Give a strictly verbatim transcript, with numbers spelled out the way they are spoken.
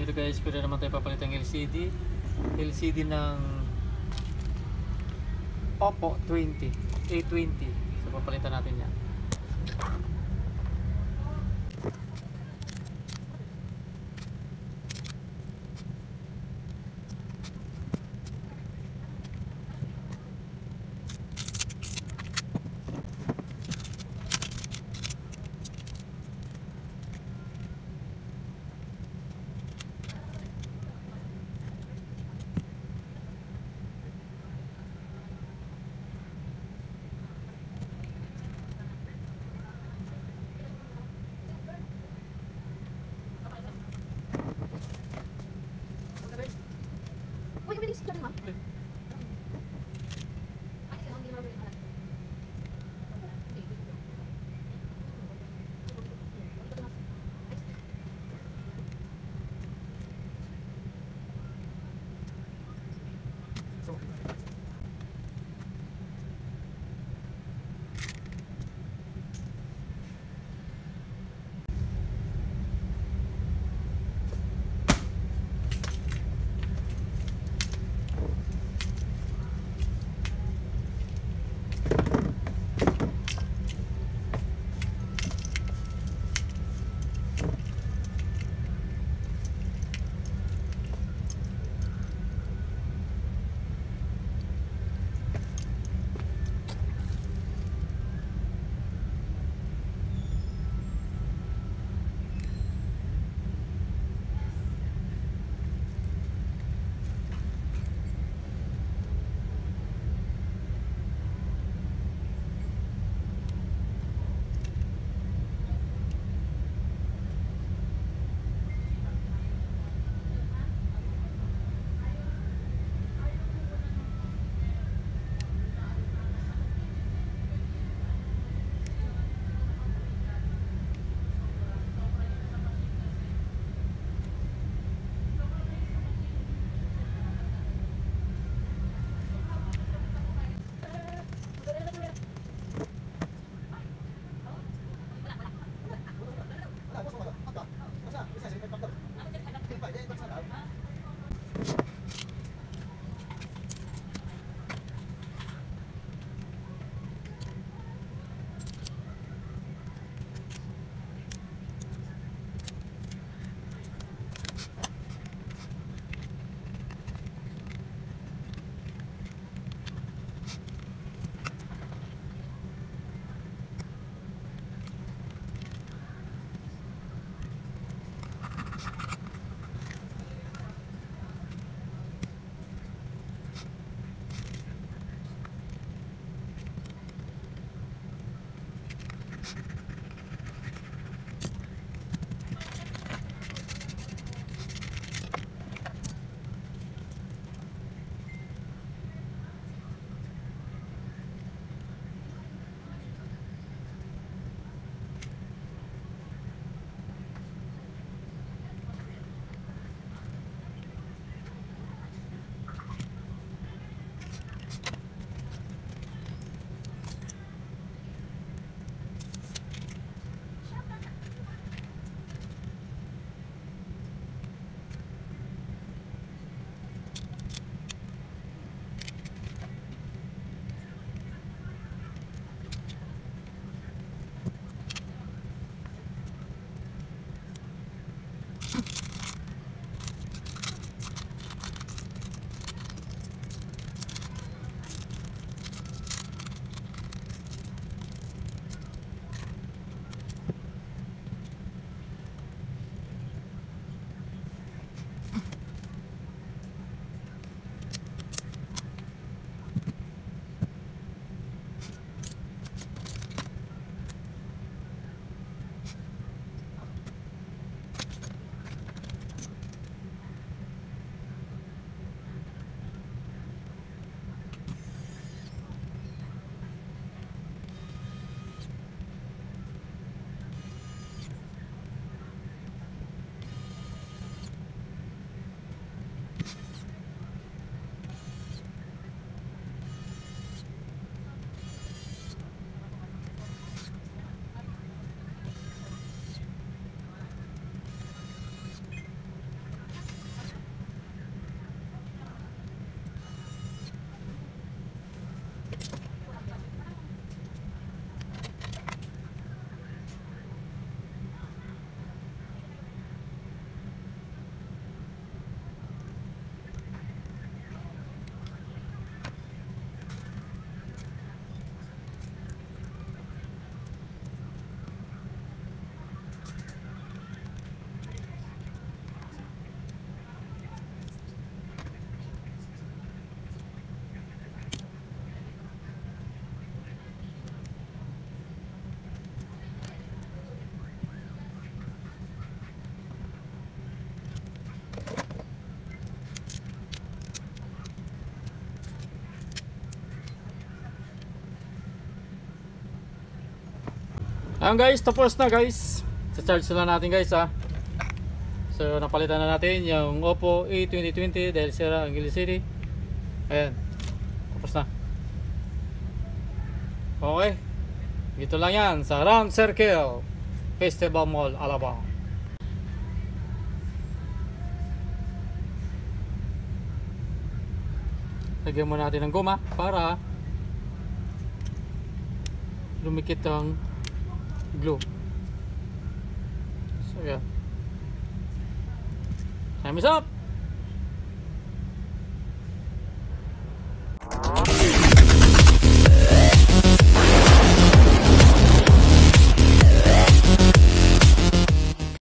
Dito guys, pwede naman tayo papalitan ng L C D. L C D ng Oppo twenty, A twenty. So papalitan natin yan. Uy, bilis ka naman. Ayun guys, tapos na guys. Sa-charge na natin guys ha. So napalitan na natin yung Oppo A twenty twenty dahil sira ang L C D. Ayan. Tapos na. Okay. Dito lang yan sa Round Circle Festival Mall, Alabang. Lagyan mo natin ng goma para lumikit ang glue. So yeah. Time is up.